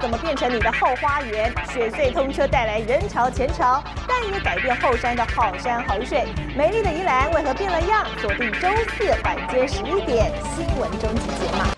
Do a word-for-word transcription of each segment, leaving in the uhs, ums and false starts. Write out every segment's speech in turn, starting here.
怎么变成你的后花园？雪隧通车带来人潮前潮，但也改变后山的好山好水。美丽的宜兰为何变了样？锁定周四晚间十一点新闻终极解码。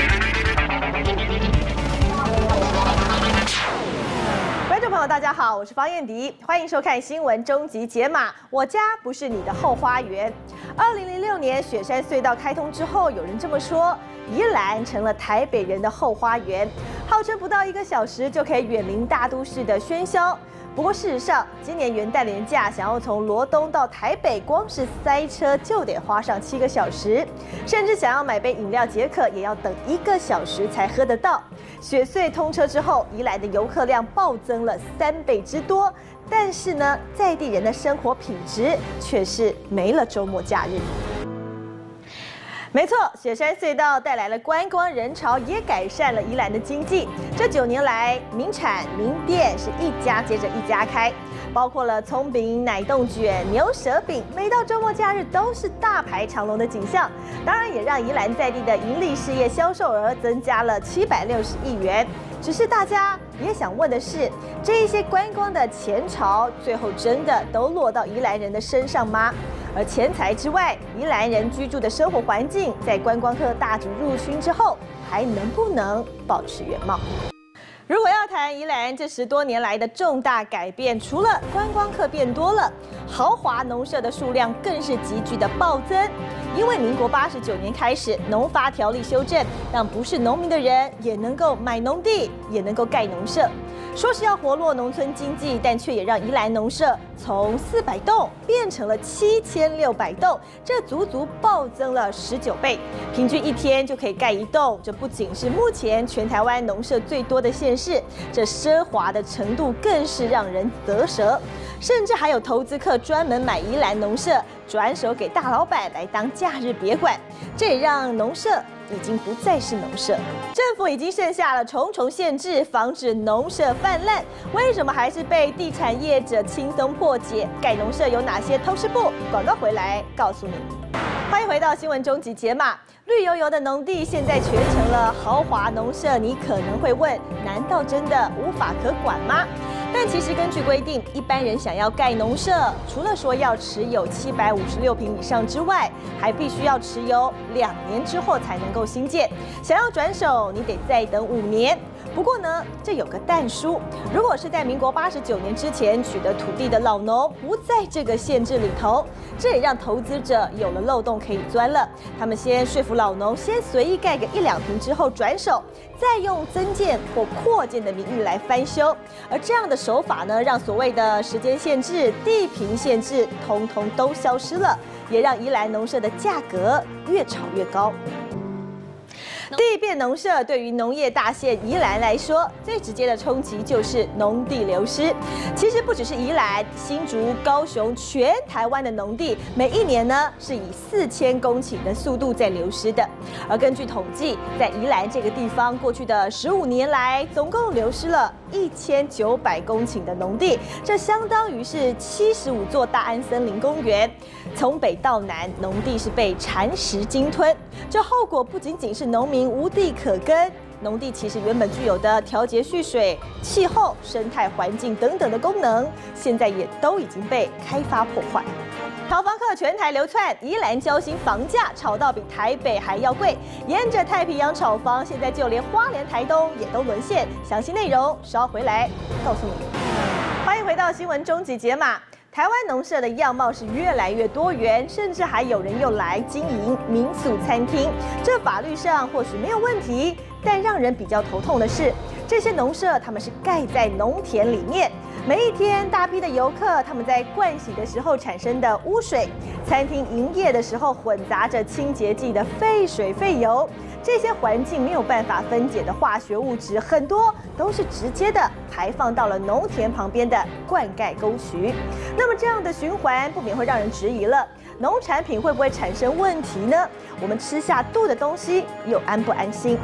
观众朋友，大家好，我是方燕迪，欢迎收看新闻终极解码。我家不是你的后花园。二零零六年雪山隧道开通之后，有人这么说，宜兰成了台北人的后花园，号称不到一个小时就可以远离大都市的喧嚣。不过事实上，今年元旦连假想要从罗东到台北，光是塞车就得花上七个小时，甚至想要买杯饮料解渴，也要等一个小时才喝得到。雪隧通车之后，宜兰的游客量暴增了三倍之多，但是呢，在地人的生活品质却是没了周末假日。没错，雪山隧道带来了观光人潮，也改善了宜兰的经济。这九年来，名产名店是一家接着一家开，包括了葱饼、奶冻卷、牛舌饼，每到周末假日都是大排长龙的景象。当然，也让宜兰在地的盈利事业销售额增加了七百六十亿元。只是大家也想问的是，这一些观光的钱潮，最后真的都落到宜兰人的身上吗？而钱财之外，宜兰人居住的生活环境，在观光客大举入侵之后，还能不能保持原貌？如果要谈宜兰这十多年来的重大改变，除了观光客变多了，豪华农舍的数量更是急剧的暴增。因为民国八十九年开始，农发条例修正，让不是农民的人也能够买农地，也能够盖农舍。说是要活络农村经济，但却也让宜兰农舍从四百栋变成了七千六百栋，这足足暴增了十九倍，平均一天就可以盖一栋。这不仅是目前全台湾农舍最多的县市，这奢华的程度更是让人啧舌。甚至还有投资客专门买宜兰农舍，转手给大老板来当假日别馆，这也让农舍已经不再是农舍。政府已经设下了重重限制，防止农舍泛滥，为什么还是被地产业者轻松破解？盖农舍有哪些偷吃步？广告回来告诉你。欢迎回到新闻终极解码。绿油油的农地现在全成了豪华农舍，你可能会问，难道真的无法可管吗？但其实根据规定，一般人想要盖农舍，除了说要持有七百五十六坪以上之外，还必须要持有两年之后才能够新建。想要转手，你得再等五年。不过呢，这有个但书，如果是在民国八十九年之前取得土地的老农，不在这个限制里头，这也让投资者有了漏洞可以钻了。他们先说服老农，先随意盖个一两坪之后转手，再用增建或扩建的名义来翻修。而这样的手法呢，让所谓的时间限制、地坪限制，通通都消失了，也让宜兰农舍的价格越炒越高。地变农舍对于农业大县宜兰来说，最直接的冲击就是农地流失。其实不只是宜兰、新竹、高雄，全台湾的农地，每一年呢是以四千公顷的速度在流失的。而根据统计，在宜兰这个地方，过去的十五年来，总共流失了一千九百公顷的农地，这相当于是七十五座大安森林公园。从北到南，农地是被蚕食鲸吞，这后果不仅仅是农民无地可耕，农地其实原本具有的调节蓄水、气候、生态环境等等的功能，现在也都已经被开发破坏。炒房客全台流窜，宜兰交心房价炒到比台北还要贵，沿着太平洋炒房，现在就连花莲、台东也都沦陷。详细内容稍回来告诉你。欢迎回到新闻终极解码。台湾农舍的样貌是越来越多元，甚至还有人用来经营民宿餐厅。这法律上或许没有问题，但让人比较头痛的是，这些农舍他们是盖在农田里面。每一天，大批的游客他们在盥洗的时候产生的污水，餐厅营业的时候混杂着清洁剂的废水废油，这些环境没有办法分解的化学物质，很多都是直接的排放到了农田旁边的灌溉沟渠。那么这样的循环不免会让人质疑了，农产品会不会产生问题呢？我们吃下肚的东西又安不安心？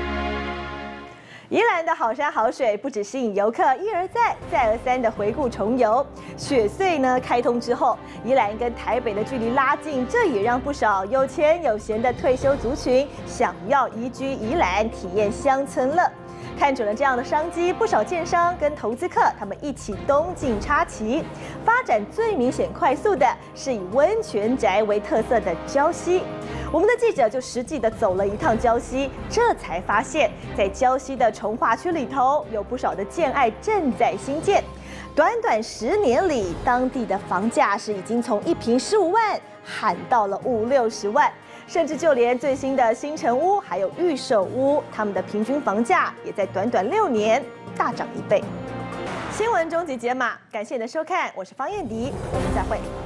宜兰的好山好水不只吸引游客一而再、再而三的回顾重游，雪隧呢开通之后，宜兰跟台北的距离拉近，这也让不少有钱有闲的退休族群想要移居宜兰体验乡村乐。 看准了这样的商机，不少建商跟投资客他们一起东进插旗，发展最明显快速的是以温泉宅为特色的礁溪。我们的记者就实际的走了一趟礁溪，这才发现，在礁溪的重划区里头，有不少的建案正在兴建。短短十年里，当地的房价是已经从一平十五万喊到了五六十万，甚至就连最新的新城屋还有预售屋，他们的平均房价也在短短六年大涨一倍。新闻终极解码，感谢你的收看，我是方燕迪，我们再会。